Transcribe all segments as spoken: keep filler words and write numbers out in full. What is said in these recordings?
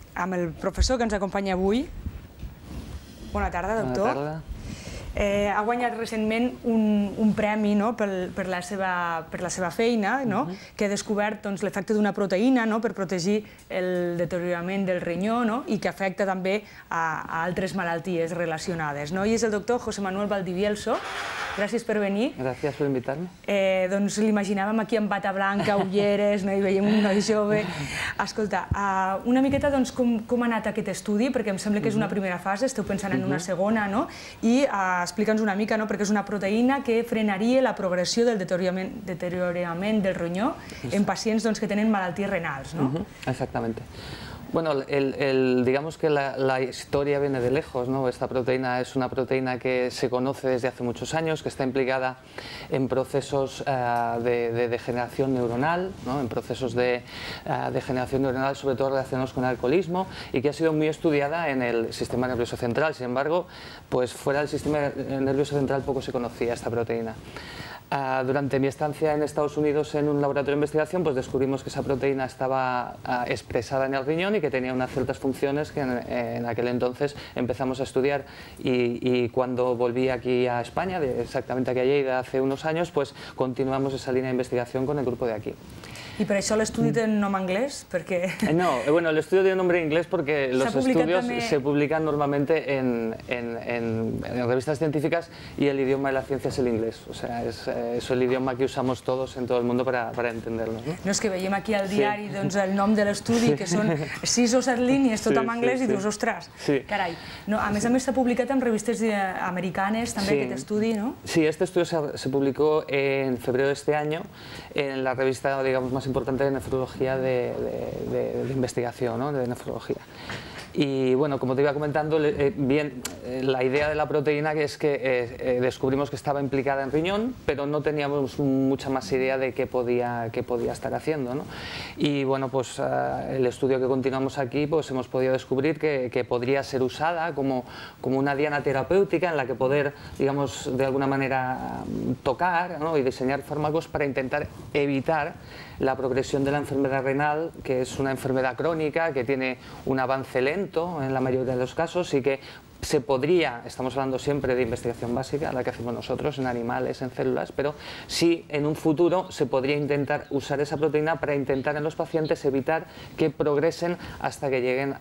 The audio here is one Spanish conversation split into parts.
amb el professor que ens acompanya avui. Bona tarda, doctor. Bona tarda. Eh, ha guanyat recentment un, un premi, no?, per, per, la seva, per la seva feina, no?, uh-huh. que ha descobert doncs, l'efecte d'una proteïna, no?, per protegir el deteriorament del rinyó, no?, i que afecta també a, a altres malalties relacionades, no? I és el doctor José Manuel Valdivielso. Gràcies per venir. Gràcies per invitar-me. Eh, doncs l'imaginàvem aquí amb bata blanca, ulleres, no?, i veiem un noi jove. Escolta, uh, una miqueta doncs, com, com ha anat aquest estudi, perquè em sembla que és una primera fase, esteu pensant en una segona, no?, i uh, explica'ns una mica, no?, perquè és una proteïna que frenaria la progressió del deteriorament, deteriorament del ronyó en pacients doncs, que tenen malalties renals, ¿no? Uh-huh. Exactamente. Bueno, el, el, digamos que la, la historia viene de lejos, ¿no? Esta proteína es una proteína que se conoce desde hace muchos años, que está implicada en procesos uh, de, de degeneración neuronal, ¿no? En procesos de uh, degeneración neuronal, sobre todo relacionados con el alcoholismo, y que ha sido muy estudiada en el sistema nervioso central. Sin embargo, pues fuera del sistema nervioso central poco se conocía esta proteína. Uh, durante mi estancia en Estados Unidos en un laboratorio de investigación, pues descubrimos que esa proteína estaba uh, expresada en el riñón y que tenía unas ciertas funciones que en, en aquel entonces empezamos a estudiar, y, y cuando volví aquí a España, de, exactamente aquí a Lleida hace unos años, pues continuamos esa línea de investigación con el grupo de aquí. ¿Y por eso el estudio tiene un nombre inglés? Porque... No, bueno, el estudio tiene un nombre inglés porque los estudios también... se publican normalmente en, en, en, en revistas científicas, y el idioma de la ciencia es el inglés. O sea, es, es el idioma que usamos todos en todo el mundo para, para entenderlo, ¿no? No, és que veiem aquí al diari sí. doncs, el nom de l'estudi, que són sis o set línies, tot sí, en anglès, sí, sí. I dius, ostres, sí. carai. No, a més sí. a més s'ha publicat en revistes americanes també sí. aquest estudi, ¿no? Sí, este estudio se, se publicó en febrero de este año en la revista, digamos, más importante de nefrología de, de, de, de investigación, ¿no? De nefrología. Y bueno, como te iba comentando, eh, bien, eh, la idea de la proteína es que eh, eh, descubrimos que estaba implicada en riñón, pero no teníamos mucha más idea de qué podía, qué podía estar haciendo, ¿no? Y bueno, pues eh, el estudio que continuamos aquí, pues hemos podido descubrir que, que podría ser usada como, como una diana terapéutica en la que poder, digamos, de alguna manera tocar, ¿no? Y diseñar fármacos para intentar evitar la progresión de la enfermedad renal, que es una enfermedad crónica que tiene un avance lento en la mayoría de los casos, y que se podría, estamos hablando siempre de investigación básica, la que hacemos nosotros en animales, en células, pero sí en un futuro se podría intentar usar esa proteína para intentar en los pacientes evitar que progresen hasta que lleguen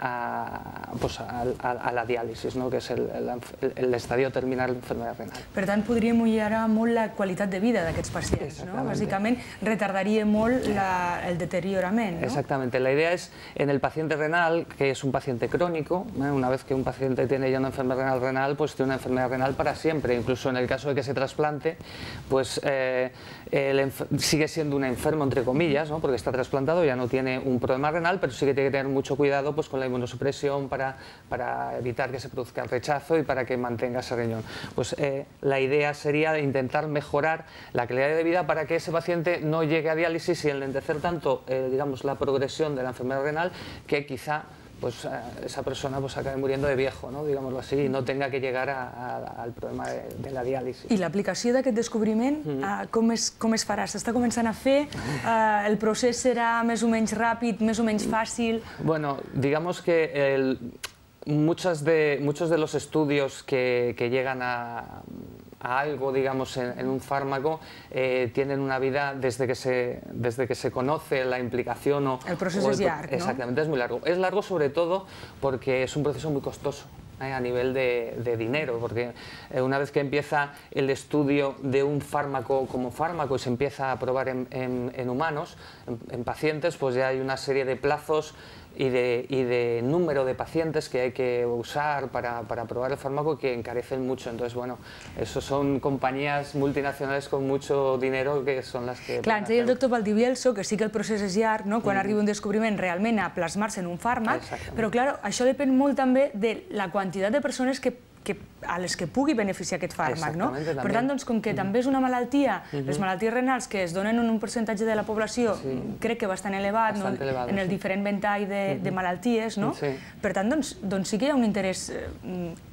a, pues a, a, a la diàlisis, no? Que és el, el, el estadio terminal de l'enfermedad renal. Per tant, podria millorar molt la qualitat de vida d'aquests pacients, no? Bàsicament, retardaria molt la, el deteriorament, ¿no? Exactamente. La idea es, en el paciente renal, que es un paciente crónico, ¿eh? Una vez que un paciente tiene ya una enfermedad renal, pues tiene una enfermedad renal para siempre. Incluso en el caso de que se trasplante, pues eh, el sigue siendo un enfermo, entre comillas, ¿no? Porque está trasplantado, ya no tiene un problema renal, pero sí que tiene que tener mucho cuidado pues, con la inmunosupresión para, para evitar que se produzca el rechazo y para que mantenga ese riñón. Pues eh, la idea sería intentar mejorar la calidad de vida para que ese paciente no llegue a diálisis y enlentecer tanto eh, digamos, la progresión de la enfermedad renal, que quizá pues esa persona pues acabe muriendo de viejo, ¿no? Digámoslo así, y no tenga que llegar a, a, al problema de, de la diàlisi. I l'aplicació d'aquest descobriment, mm. uh, com, es, com es farà? S'està començant a fer? Uh, el procés serà més o menys ràpid, més o menys fàcil? Bueno, digamos que el, muchos, de, muchos de los estudios que, que llegan a... a algo, digamos, en, en un fármaco, eh, tienen una vida desde que, se, desde que se conoce la implicación o... El proceso o el, es largo, ¿no? Exactamente, es muy largo. Es largo sobre todo porque es un proceso muy costoso. Eh, a nivel de, de dinero, porque eh, una vez que empieza el estudio de un fármaco como fármaco y se empieza a probar en, en, en humanos, en, en pacientes, pues ya hay una serie de plazos y de, y de número de pacientes que hay que usar para, para probar el fármaco, que encarecen mucho. Entonces, bueno, eso son compañías multinacionales con mucho dinero que son las que... Clar, ens deia el doctor Valdivielso que sí que el procés és llarg, no? Quan mm. arriba un descobriment realment a plasmar-se en un fàrmac, però clar, això depèn molt també de la quantitat de persones que que, a les que pugui beneficiar aquest fàrmac, no? Per tant, doncs, com que també és una malaltia, les malalties renals que es donen en un percentatge de la població, crec que bastant elevat, en el diferent ventall de malalties, no? Per tant, doncs sí que hi ha un interès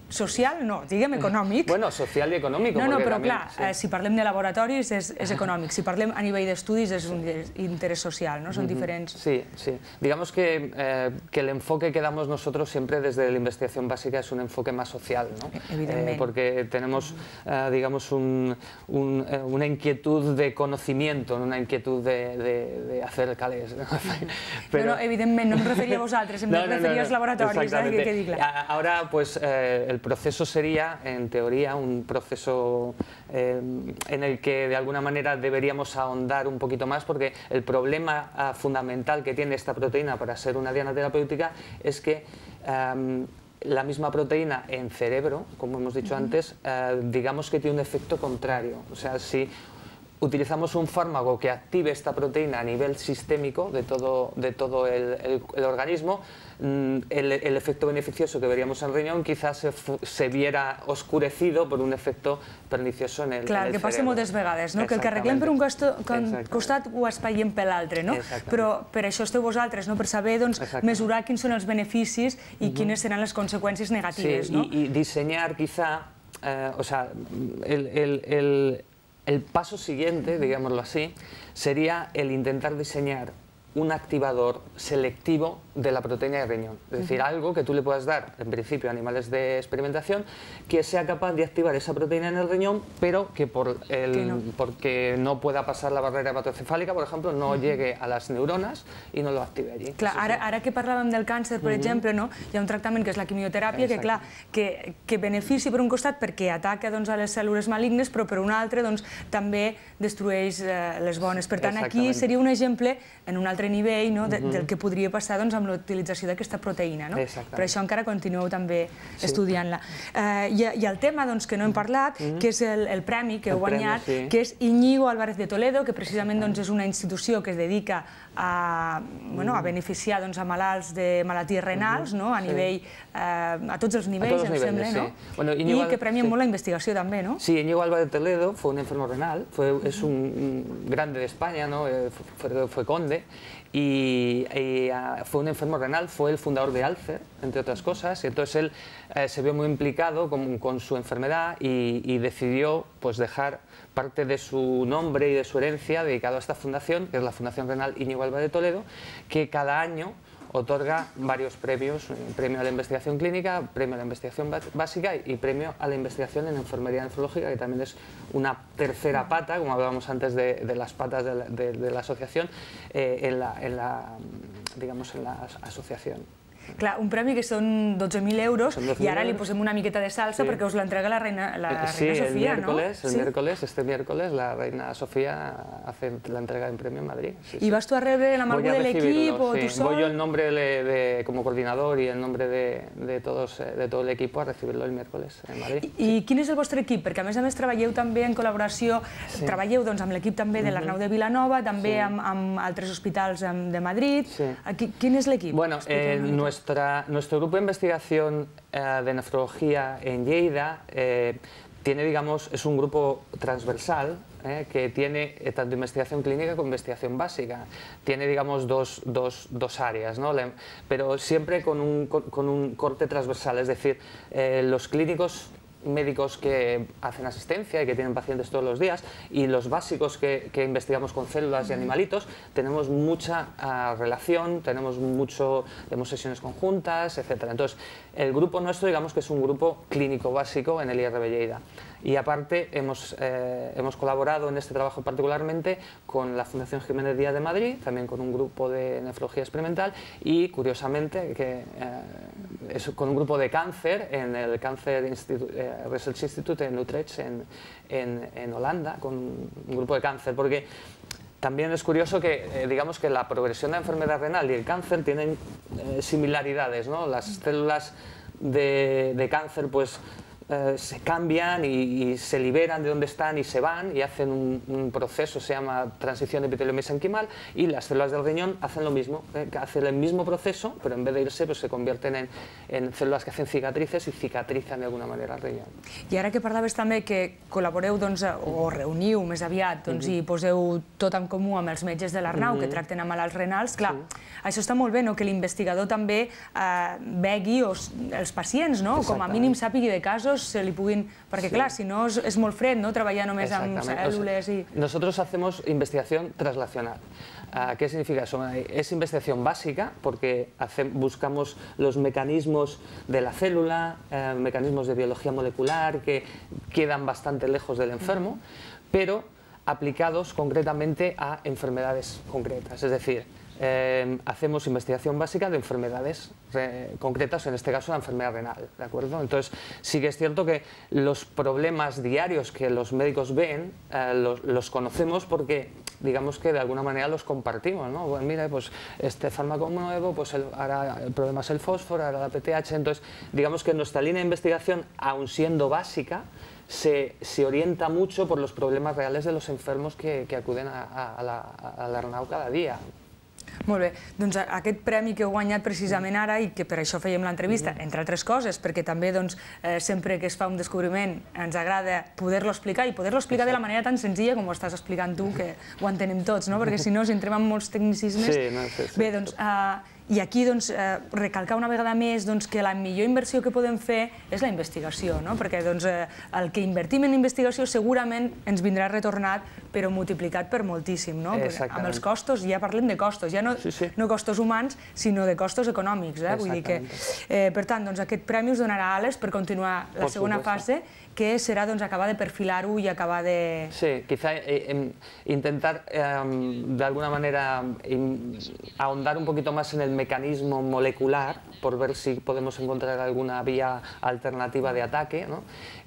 social, no, diguem econòmic. Bueno, social i econòmic. No, no, però clar, sí. eh, si parlem de laboratoris és, és econòmic, si parlem a nivell d'estudis és un interès social, ¿no? Son diferents. Sí, sí. Digamos que, eh, que el enfoque que damos nosotros siempre desde la investigación básica es un enfoque más social, ¿no? Evidentemente. Eh, porque tenemos, eh, digamos, un, un, eh, una inquietud de conocimiento, una inquietud de, de, de hacer calés. ¿no? Pero, no, no, evidentemente, no me refería a vosaltres, em no, no, referia no, no, als laboratoris, eh, que quedi clar. Ahora, pues, eh, el proceso sería, en teoría, un proceso eh, en el que de alguna manera deberíamos ahondar un poquito más, porque el problema uh, fundamental que tiene esta proteína para ser una diana terapéutica es que um, la misma proteína en cerebro, como hemos dicho uh-huh. antes, uh, digamos que tiene un efecto contrario. O sea, si utilizamos un fármaco que active esta proteína a nivel sistémico de todo, de todo el, el, el organismo, el, el efecto beneficioso que veríamos en el riñón quizás se, se viera oscurecido por un efecto pernicioso en el, Clar, en el que passa moltes vegades, no? Que el que arreglem per un costat ho espaiem per l'altre, no? Però per això esteu vosaltres, no? Per saber, doncs, mesurar quins són els beneficis i quines seran les conseqüències negatives, no? Sí, y diseñar quizá, eh, o sea, el, el, el El paso siguiente, digámoslo así, sería el intentar diseñar un activador selectivo de la proteína de riñón. Es decir, uh-huh. algo que tú le puedas dar, en principio, a animales de experimentación, que sea capaz de activar esa proteína en el riñón, pero que, por el, que no. porque no pueda pasar la barrera hematocefálica, por ejemplo, no uh-huh. llegue a las neuronas y no lo active allí. Clar, sí, ara, sí. ara que parlàvem del càncer, per uh-huh. exemple, no? Hi ha un tractament que és la quimioteràpia, Exacte. que, clar, que, que benefici per un costat perquè ataca doncs, a les cèl·lules malignes, però per un altre doncs, també destrueix eh, les bones. Per tant, aquí seria un exemple, en un altre nivell, no? de, uh-huh. del que podria passar doncs, amb l'utilització d'aquesta proteïna. No? Per això encara continueu també sí. estudiant-la. Uh, i, I el tema doncs, que no hem parlat, uh-huh. que és el, el premi que heu guanyat, premi, sí. que és Íñigo Álvarez de Toledo, que precisament doncs, és una institució que es dedica a, bueno, a beneficiar doncs, a malalts de malalties renals, uh-huh. no? a, nivell, sí. uh, a tots els nivells, tots els em nivells, sembla, sí. no? Bueno, I que premien sí. molt la investigació també, ¿no? Sí, Íñigo Álvarez de Toledo fue un enfermo renal, fue, uh-huh. es un, un grande de España, ¿no? fue, fue conde, y, y uh, fue un enfermo renal, fue el fundador de Alcer, entre otras cosas, y entonces él eh, se vio muy implicado con, con su enfermedad y, y decidió pues, dejar parte de su nombre y de su herencia dedicado a esta fundación, que es la Fundación Renal Íñigo Álvarez de Toledo, que cada año otorga varios premios, premio a la investigación clínica, premio a la investigación básica y premio a la investigación en enfermería nefrológica, que también es una tercera pata, como hablábamos antes de, de las patas de la, de, de la asociación, eh, en, la, en, la, digamos, en la asociación. Clar, un premi que són dotze mil euros i ara li posem una miqueta de salsa sí. perquè us l'entrega la reina, la sí, reina Sofía, el miércoles, ¿no? El sí, miércoles, este miércoles, la reina Sofía hace la entrega del premio en Madrid. Sí, ¿Y sí. vas tú a rebre la marca del equipo o sí. tú solo? Voy yo el nombre de, de, como coordinador y el nombre de, de, todos, de todo el equipo a recibirlo el miércoles en Madrid. I, sí. i quin és el vostre equip? Perquè a més a més treballeu també en col·laboració, sí. treballeu doncs, amb l'equip també de l'Arnau de Vilanova, també sí. amb, amb altres hospitals de Madrid. Sí. Aquí, quin és l'equip? Bueno, eh, nuestra, nuestro grupo de investigación eh, de nefrología en Lleida eh, tiene, digamos, es un grupo transversal eh, que tiene eh, tanto investigación clínica como investigación básica. Tiene, digamos, dos, dos, dos áreas, ¿no? Le, pero siempre con un, con, con un corte transversal, es decir, eh, los clínicos médicos que hacen asistencia y que tienen pacientes todos los días y los básicos que, que investigamos con células y animalitos, tenemos mucha uh, relación, tenemos mucho, tenemos sesiones conjuntas, etcétera. Entonces, el grupo nuestro, digamos que es un grupo clínico básico en el I R B Lleida. Y aparte hemos, eh, hemos colaborado en este trabajo particularmente con la Fundación Jiménez Díaz de Madrid, también con un grupo de nefrología experimental y, curiosamente, que, eh, es con un grupo de cáncer en el Cancer Institute, eh, Research Institute en Utrecht, en, en, en Holanda, con un grupo de cáncer, porque también es curioso que, eh, digamos que la progresión de la enfermedad renal y el cáncer tienen eh, similaridades, ¿no? Las células de, de cáncer, pues, eh, se cambian y, y se liberan de donde están y se van y hacen un, un proceso, se llama transición epitelio-mesenquimal, y las células del riñón hacen lo mismo, eh, hacen el mismo proceso, pero en vez de irse pues se convierten en, en células que hacen cicatrices y cicatrizan de alguna manera el riñón. I ara que parlaves també que col·laboreu doncs, o reuniu més aviat doncs, i poseu tot en comú amb els metges de l'Arnau que tracten a malalts renals, clar, això està molt bé, no? Que l'investigador també eh, vegui os, els pacients, no? Com a mínim sàpigui de casos, se li puguin... Perquè clar, si no és, és molt fred, no? Treballar només amb cèl·lules i... Nosotros hacemos investigación traslacional. Uh, ¿Qué significa eso? Es investigación básica porque hace, buscamos los mecanismos de la célula, eh, mecanismos de biología molecular que quedan bastante lejos del enfermo, pero aplicados concretamente a enfermedades concretas. Es decir, eh, hacemos investigación básica de enfermedades eh, concretas, en este caso la enfermedad renal, ¿de acuerdo? Entonces sí que es cierto que los problemas diarios que los médicos ven eh, los, los conocemos porque digamos que de alguna manera los compartimos, ¿no? Bueno, mira, pues este fármaco nuevo, pues el, ahora el problema es el fósforo, ahora la P T H, entonces digamos que nuestra línea de investigación, aun siendo básica, se, se orienta mucho por los problemas reales de los enfermos que, que acuden a, a, a la, a la Arnau cada dia. Molt bé, doncs aquest premi que heu guanyat precisament ara i que per això fèiem l'entrevista, entre altres coses, perquè també doncs, eh, sempre que es fa un descobriment ens agrada poder-lo explicar i poder-lo explicar de la manera tan senzilla com ho estàs explicant tu, que ho entenem tots, no? Perquè si no, si entrem en molts tecnicismes... Sí, no, sí, sí. Bé, doncs... Eh, I aquí doncs, eh, recalcar una vegada més doncs, que la millor inversió que podem fer és la investigació, no? Perquè doncs, eh, el que invertim en investigació segurament ens vindrà retornat, però multiplicat per moltíssim. No? Amb els costos, ja parlem de costos, ja no, sí, sí. no costos humans, sinó de costos econòmics. Eh? Vull dir que, eh, per tant, doncs, aquest premi us donarà ales per continuar la segona fase, que serà doncs, acabar de perfilar-ho i acabar de... Sí, quizá eh, intentar eh, de alguna manera in, ahondar un poquito más en el mecanismo molecular por ver si podemos encontrar alguna vía alternativa de ataque, ¿no?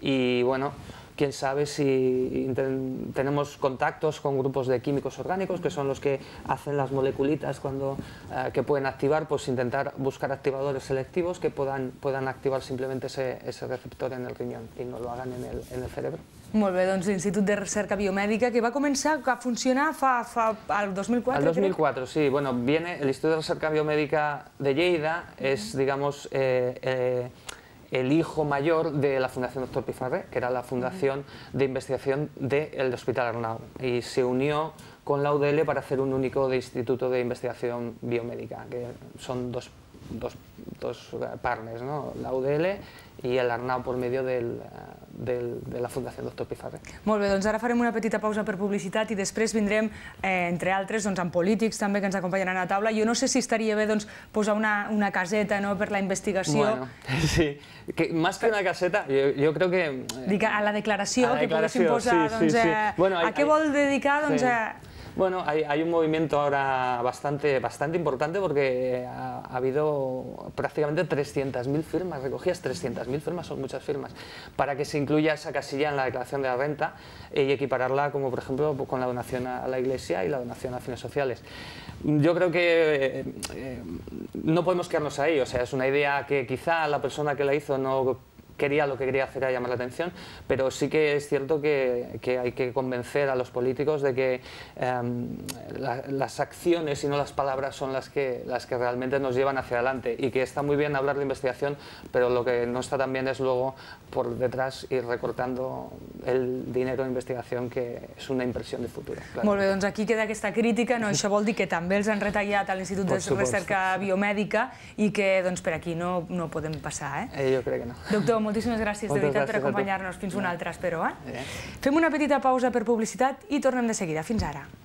Y bueno, quién sabe si tenemos contactos con grupos de químicos orgánicos que son los que hacen las moleculitas cuando, eh, que pueden activar, pues intentar buscar activadores selectivos que puedan, puedan activar simplemente ese, ese receptor en el riñón y no lo hagan en el, en el cerebro. Molt bé, doncs l'Institut de Recerca Biomèdica, que va començar a funcionar fa, fa, al dos mil quatre, Al dos mil cuatro, crec. Sí. Bueno, viene, el Instituto de Recerca Biomédica de Lleida es, digamos, eh, eh, el hijo mayor de la Fundación Doctor Pifarré, que era la fundación de investigación del Hospital Arnau, y se unió con la U D L para hacer un único de instituto de investigación biomédica, que son dos, dos, dos partners, ¿no? La U D L i el Arnau por medio del, del, de la Fundació Doctor Pifarré. Molt bé, doncs ara farem una petita pausa per publicitat i després vindrem, eh, entre altres, doncs, amb polítics també que ens acompanyaran a la taula. Jo no sé si estaria bé doncs, posar una, una caseta, no?, per la investigació. Bueno, sí, que, más que una caseta, yo, yo creo que... Eh, Dic, a la declaració, a la que poguéssim posar, sí, doncs, sí, sí. Eh, bueno, hay, a què hay, vol dedicar, doncs, sí. a... Bueno, hay, hay un movimiento ahora bastante, bastante importante porque ha, ha habido prácticamente trescientas mil firmas recogidas, trescientas mil firmas son muchas firmas, para que se incluya esa casilla en la declaración de la renta y equipararla como por ejemplo con la donación a la Iglesia y la donación a fines sociales. Yo creo que eh, eh, no podemos quedarnos ahí, o sea, es una idea que quizá la persona que la hizo no quería, lo que quería hacer era llamar la atención, pero sí que es cierto que, que hay que convencer a los políticos de que eh, la, las acciones y no las palabras son las que, las que realmente nos llevan hacia adelante, y que está muy bien hablar de investigación, pero lo que no está tan bien es luego por detrás ir recortando el dinero de investigación, que és una inversió de futur. Clar. Molt bé, doncs aquí queda aquesta crítica, no? Això vol dir que també els han retallat a l'Institut de Recerca Biomèdica i que doncs, per aquí no, no podem passar. Eh? Eh, jo crec que no. Doctor, moltíssimes gràcies de veritat per acompanyar-nos. Fins una altra, espero. Eh? Fem una petita pausa per publicitat i tornem de seguida. Fins ara.